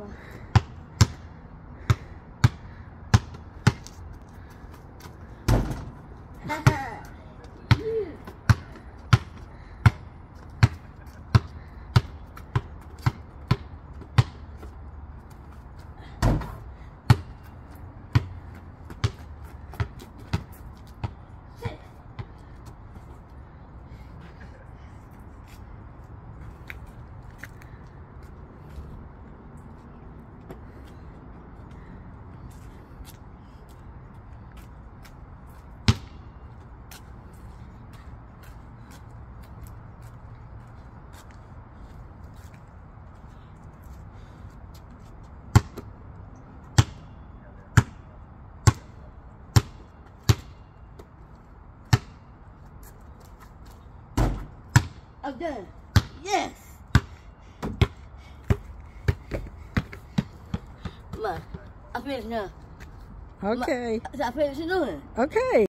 I'm done. Yes. Come on. I finished now. Okay. I finished doing. Okay.